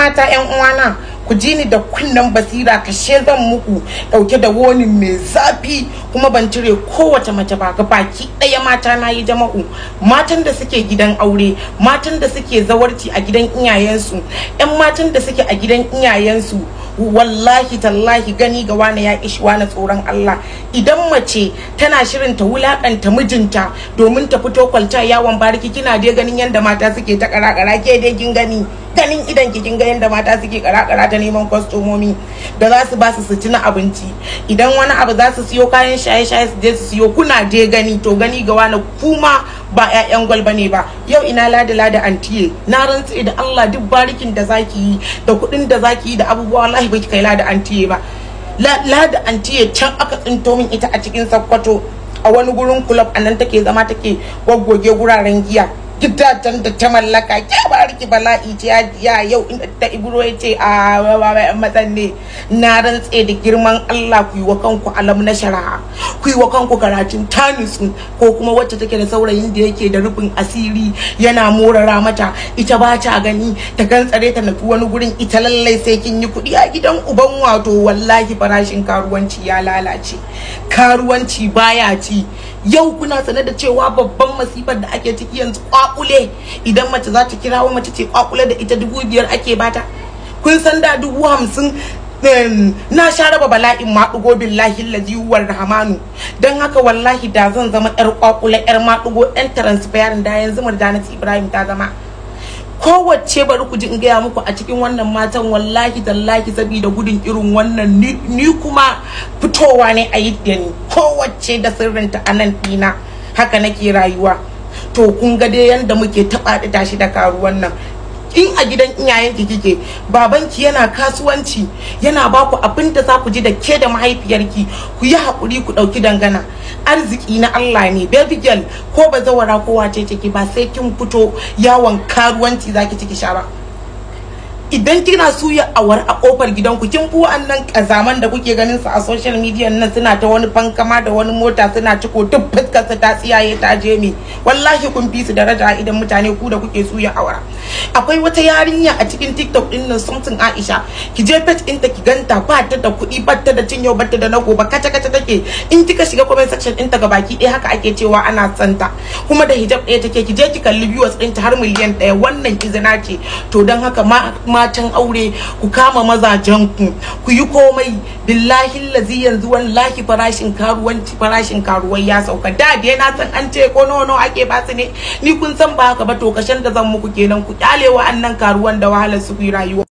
mata yan uwana, ku ji ni da kunnen basira, kashe zan muku dauke da wani mai zafi, kuma ban cire kowace mace ba, ga baki daya mata na yi jama'u. Matan da suke gidan aure, matan da suke zawarci a gidan iyayensu, yan matan da suke a gidan iyayensu, wallahi tallahi gani ga wani ya ishi wani tsoron Allah. Idan mace tana shirin ta wulakanta mijinta domin ta fito kwalta yawon bariki, kina dai ganin yanda mata suke ta karakara, ke dai kin gani ganin idan kin ga yanda mata suke karakara ta neman kwastomomi da za su ba su ci na abinci. Idan wani abu za su siyo kayan shaye-shaye su je su siyo, kuna dai gani. To gani ga wani kuma ba ƴaƴan gwal bane ba. Yau ina lada antiye, na rantse da Allah duk barikin da zaki yi da kuɗin da zaki yi da abubuwa, wallahi bai kai lada antiye ba. Lada antiye can aka tsinto min ita a cikin Sokoto a wani gurin club, anan take zama, take goggoge guraren giya. Gidajen da ta mallaka, ke bariki bala'i ce ya yau inda ta ibro ya ce a matsanne. Na rantse da girman Allah, ku yi wa kanku alam na shari'a, ku yi wa kanku karatun tanisu, ko kuma wacce take da saurayin da yake da rufin asiri yana morara mata, ita ba ta gani ta gantsare ta nufi wani gurin, ita lallai sai kin yi kuɗi a gidan uban wato. Wallahi farashin karuwanci ya lalace, karuwanci baya ci. Yau kuna sanar da cewa babban masifar da ake ciki yanzu kwakule. Idan mace za ta kirawo mace ce kwakule da ita 5,000 ake bata. Kun san da 50,000 na sha raba bala'in maɗugo billahi lazi war rahmanu. Dan haka wallahi da zan zama yar kwakule, yar maɗugo, yan transparent, da yanzu Murjanatu Ibrahim ta zama. Kowace bari ku ji in gaya muku a cikin wannan matan, wallahi tallahi saboda gudun irin wannan ni kuma fitowa ne a yadda ni, kowace da sirrinta a nan dina, haka nake rayuwa. To kun ga dai yanda muke taɓa da tashi da karuwan nan. In a gidan iyayenki kike, babanki yana kasuwanci, yana baku abin da za ku ji da ke da mahaifiyarki, ku yi haƙuri ku ɗauki dangana. Arziki na Allah ne, baby girl ko bazawara ko wace ce ba sai kin fito yawon karuwanci zaki ciki sha ba. Idan kina suya awar a kofar gidanku, kin fi wa'annan kazaman da kuke ganin su a social media nan suna ta wani fankama da wani mota suna ciko duk fuskar su ta tsiyaye ta je me, wallahi kun fi su daraja idan mutane ku da kuke suya awara. Akwai wata yarinya a cikin TikTok din nan, something Aisha, ki je page ɗinta ki ganta, ba ta da kuɗi, ba ta da cinyo, ba ta da nago, ba kaca take. In kika shiga comment section ɗinta gabaki ɗaya haka ake cewa ana santa, kuma da hijab ɗaya take. Ki je ki kalli viewers ɗinta har miliyan 1, wannan izina ce. To don haka matan aure ku kama mazajen ku yi komai. Billahi lazi yanzu wallahi farashin karuwanci, farashin karuwai ya sauka. Da dai na san an ce ko nono ake ba su ne, ni kun san ba haka ba. To kashin da zan muku kenan, ku kyale wa'annan karuwan da wahalar su ku yi rayuwa.